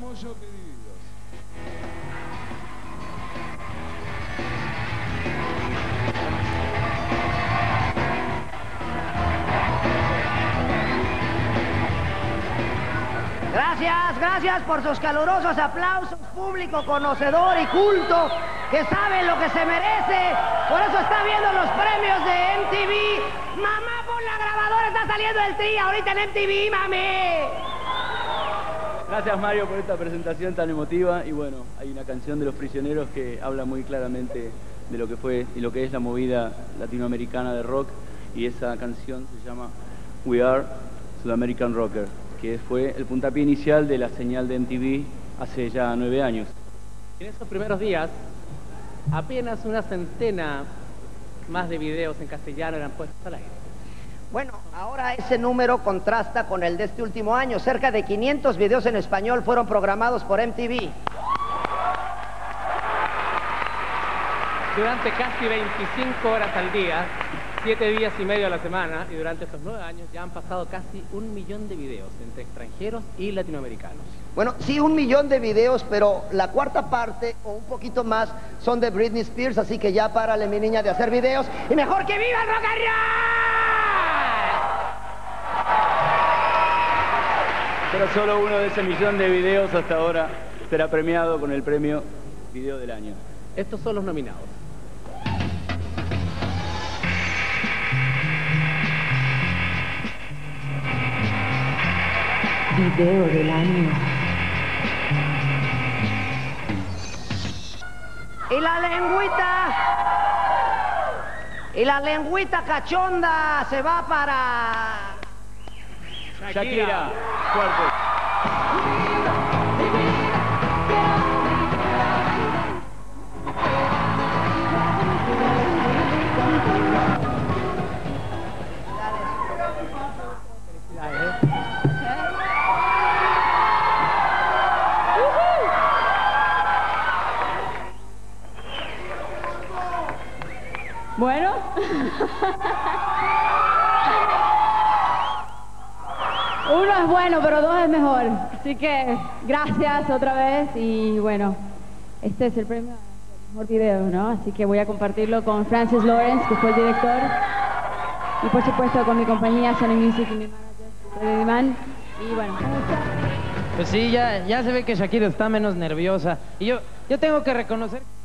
Como yo que vividos. Gracias por sus calurosos aplausos, público conocedor y culto, que sabe lo que se merece. Por eso está viendo los premios de MTV. Mamá, por la grabadora está saliendo el tri ahorita en MTV, mami. Gracias, Mario, por esta presentación tan emotiva. Y bueno, hay una canción de Los Prisioneros que habla muy claramente de lo que fue y lo que es la movida latinoamericana de rock. Y esa canción se llama We Are South American Rocker, que fue el puntapié inicial de la señal de MTV hace ya 9 años. En esos primeros días, apenas una centena más de videos en castellano eran puestos al aire. Bueno, ahora ese número contrasta con el de este último año. Cerca de 500 videos en español fueron programados por MTV. Durante casi 25 horas al día, 7 días y medio a la semana, y durante estos 9 años ya han pasado casi 1 millón de videos entre extranjeros y latinoamericanos. Bueno, sí, 1 millón de videos, pero la cuarta parte, o un poquito más, son de Britney Spears, así que ya párale, mi niña, de hacer videos, y mejor que viva el rock and roll. Pero solo uno de ese millón de videos hasta ahora será premiado con el premio Video del Año. Estos son los nominados. Video del año. Y la lengüita cachonda se va para... Shakira, fuerte. Bueno. Uno es bueno, pero 2 es mejor. Así que gracias otra vez y bueno, este es el premio al mejor video, ¿no? Así que voy a compartirlo con Francis Lawrence, que fue el director, y por supuesto con mi compañía Sony Music y mi manager, Freddy Diman. Y bueno, pues sí, ya se ve que Shakira está menos nerviosa. Y yo tengo que reconocer...